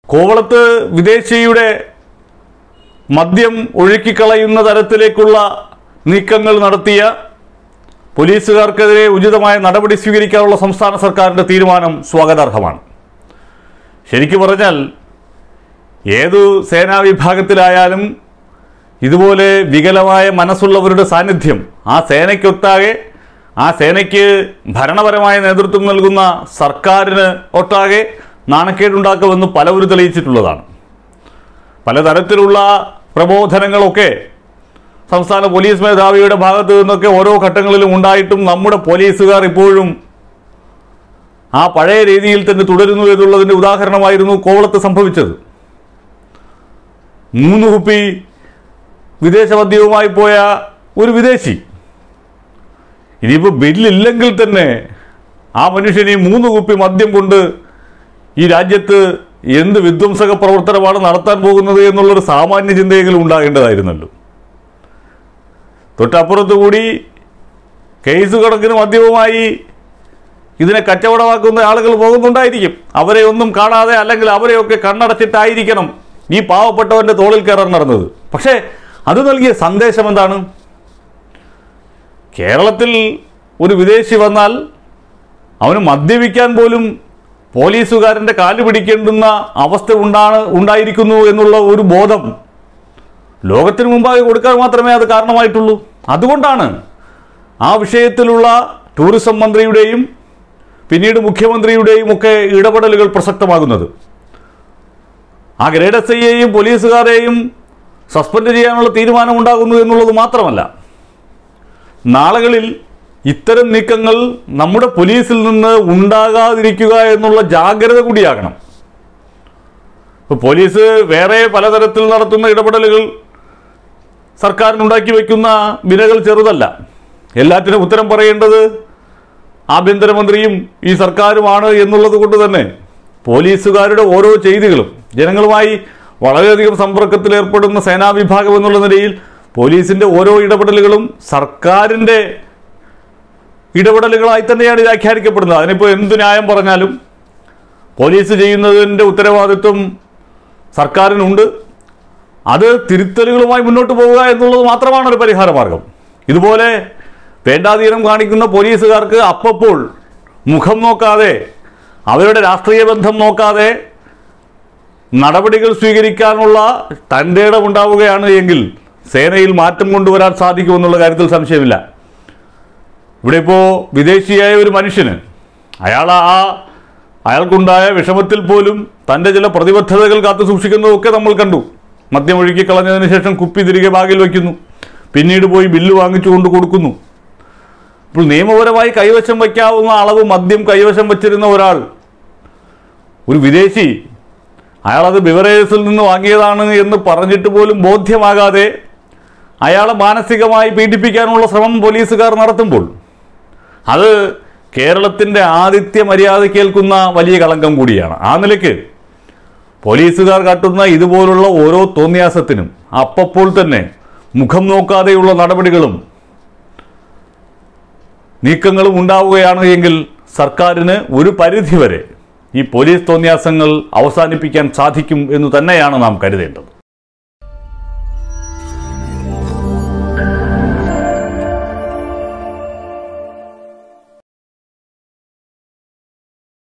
കോവളത്ത് വിദേശിയുടെ മദ്യം ഒഴുക്കിക്കളയുന്ന തരത്തിലേക്കുള്ള നീക്കങ്ങൾ നടത്തിയ പോലീസുകാർക്കെതിരെ ഉചിതമായ നടപടി സ്വീകരിക്കാനുള്ള സംസ്ഥാന സർക്കാരിൻ്റെ തീരുമാനം സ്വാഗതാർഹമാണ്. ശരിക്കു പറഞ്ഞാൽ ഏതു സേനാ വിഭാഗത്തിലായാലും ഇതുപോലെ വികലമായ മനസ്സുള്ളവരുടെ സാന്നിധ്യം ആ സേനയ്ക്കൊട്ടാകെ, ആ സേനയ്ക്ക് ഭരണപരമായ നേതൃത്വം നൽകുന്ന സർക്കാരിന് ഒട്ടാകെ നാണക്കേടുണ്ടാക്കുമെന്ന് പലവരും തെളിയിച്ചിട്ടുള്ളതാണ്. പലതരത്തിലുള്ള പ്രബോധനങ്ങളൊക്കെ സംസ്ഥാന പോലീസ് മേധാവിയുടെ ഭാഗത്തു നിന്നൊക്കെ ഓരോ ഘട്ടങ്ങളിലും ഉണ്ടായിട്ടും നമ്മുടെ പോലീസുകാർ ഇപ്പോഴും ആ പഴയ രീതിയിൽ തന്നെ തുടരുന്നു എന്നുള്ളതിൻ്റെ ഉദാഹരണമായിരുന്നു കോവളത്ത് സംഭവിച്ചത്. 3 കുപ്പി വിദേശ മദ്യവുമായി പോയ ഒരു വിദേശി, ഇനിയിപ്പോൾ ബില്ലില്ലെങ്കിൽ തന്നെ ആ മനുഷ്യൻ ഈ 3 കുപ്പി മദ്യം കൊണ്ട് ഈ രാജ്യത്ത് എന്ത് വിധ്വംസക പ്രവർത്തനമാണ് നടത്താൻ പോകുന്നത് എന്നുള്ളൊരു സാമാന്യ ചിന്തയെങ്കിലും ഉണ്ടാകേണ്ടതായിരുന്നല്ലോ. തൊട്ടപ്പുറത്തു കൂടി കേസ് കണക്കിന് മദ്യവുമായി ഇതിനെ കച്ചവടമാക്കുന്ന ആളുകൾ പോകുന്നുണ്ടായിരിക്കും. അവരെ ഒന്നും കാണാതെ, അല്ലെങ്കിൽ അവരെയൊക്കെ കണ്ണടച്ചിട്ടായിരിക്കണം ഈ പാവപ്പെട്ടവൻ്റെ തോളിൽ കയറാൻ നടന്നത്. പക്ഷേ അത് നൽകിയ സന്ദേശം എന്താണ്? കേരളത്തിൽ ഒരു വിദേശി വന്നാൽ അവന് മദ്യപിക്കാൻ പോലും പോലീസുകാരൻ്റെ കാല് പിടിക്കേണ്ടുന്ന അവസ്ഥ ഉണ്ടായിരിക്കുന്നു എന്നുള്ള ഒരു ബോധം ലോകത്തിന് മുമ്പാകെ കൊടുക്കാൻ മാത്രമേ അത് കാരണമായിട്ടുള്ളൂ. അതുകൊണ്ടാണ് ആ വിഷയത്തിലുള്ള ടൂറിസം മന്ത്രിയുടെയും പിന്നീട് മുഖ്യമന്ത്രിയുടെയും ഒക്കെ ഇടപെടലുകൾ പ്രസക്തമാകുന്നത്. ആ ഗ്രേഡ് SIയെയും പോലീസുകാരെയും സസ്പെൻഡ് ചെയ്യാനുള്ള തീരുമാനമുണ്ടാകുന്നു എന്നുള്ളത് മാത്രമല്ല, നാളുകളിൽ ഇത്തരം നീക്കങ്ങൾ നമ്മുടെ പോലീസിൽ നിന്ന് ഉണ്ടാകാതിരിക്കുക എന്നുള്ള ജാഗ്രത കൂടിയാകണം. ഇപ്പോൾ പോലീസ് വേറെ പലതരത്തിൽ നടത്തുന്ന ഇടപെടലുകൾ സർക്കാരിനുണ്ടാക്കി വയ്ക്കുന്ന വിലകൾ ചെറുതല്ല. എല്ലാറ്റിനും ഉത്തരം പറയേണ്ടത് ആഭ്യന്തരമന്ത്രിയും ഈ സർക്കാരുമാണ് എന്നുള്ളത് കൊണ്ട് തന്നെ പോലീസുകാരുടെ ഓരോ ചെയ്തികളും, ജനങ്ങളുമായി വളരെയധികം സമ്പർക്കത്തിൽ ഏർപ്പെടുന്ന സേനാ വിഭാഗം എന്നുള്ള നിലയിൽ പോലീസിൻ്റെ ഓരോ ഇടപെടലുകളും സർക്കാരിൻ്റെ ഇടപെടലുകളായി തന്നെയാണ് വ്യാഖ്യാനിക്കപ്പെടുന്നത്. അതിനിപ്പോൾ എന്ത് ന്യായം പറഞ്ഞാലും പോലീസ് ചെയ്യുന്നതിൻ്റെ ഉത്തരവാദിത്വം സർക്കാരിനുണ്ട്. അത് തിരുത്തലുകളുമായി മുന്നോട്ട് പോവുക എന്നുള്ളത് മാത്രമാണ് ഒരു പരിഹാര മാർഗം. ഇതുപോലെ വേണ്ടാധീനം കാണിക്കുന്ന പോലീസുകാർക്ക് അപ്പോൾ മുഖം നോക്കാതെ, അവരുടെ രാഷ്ട്രീയ ബന്ധം നോക്കാതെ നടപടികൾ സ്വീകരിക്കാനുള്ള തൻ്റെ ഇടമുണ്ടാവുകയാണ് എങ്കിൽ സേനയിൽ മാറ്റം കൊണ്ടുവരാൻ സാധിക്കുമെന്നുള്ള കാര്യത്തിൽ സംശയമില്ല. ഇവിടെ ഇപ്പോൾ വിദേശിയായ ഒരു മനുഷ്യന് അയാൾക്കുണ്ടായ വിഷമത്തിൽ പോലും തൻ്റെ ചില പ്രതിബദ്ധതകൾ കാത്തു സൂക്ഷിക്കുന്നതൊക്കെ നമ്മൾ കണ്ടു. മദ്യം ഒഴുക്കി കളഞ്ഞതിന് ശേഷം കുപ്പി തിരികെ ബാഗിൽ വയ്ക്കുന്നു, പിന്നീട് പോയി ബില്ല് വാങ്ങിച്ചുകൊണ്ട് കൊടുക്കുന്നു. ഇപ്പോൾ നിയമപരമായി കൈവശം വയ്ക്കാവുന്ന അളവ് മദ്യം കൈവശം വച്ചിരുന്ന ഒരാൾ, ഒരു വിദേശി, അയാളത് ബിവറേജസിൽ നിന്ന് വാങ്ങിയതാണ് എന്ന് പറഞ്ഞിട്ട് പോലും ബോധ്യമാകാതെ അയാളെ മാനസികമായി പീഡിപ്പിക്കാനുള്ള ശ്രമം പോലീസുകാർ നടത്തുമ്പോൾ അത് കേരളത്തിൻ്റെ ആതിഥ്യ മര്യാദയ്ക്കേൽക്കുന്ന വലിയ കളങ്കം കൂടിയാണ്. ആ നിലയ്ക്ക് പോലീസുകാർ കാട്ടുന്ന ഇതുപോലുള്ള ഓരോ തോന്നിയാസത്തിനും അപ്പോൾ തന്നെ മുഖം നോക്കാതെയുള്ള നടപടികളും നീക്കങ്ങളും ഉണ്ടാവുകയാണ് എങ്കിൽ സർക്കാരിന് ഒരു പരിധിവരെ ഈ പോലീസ് തോന്നിയാസങ്ങൾ അവസാനിപ്പിക്കാൻ സാധിക്കും എന്ന് തന്നെയാണ് നാം കരുതേണ്ടത്.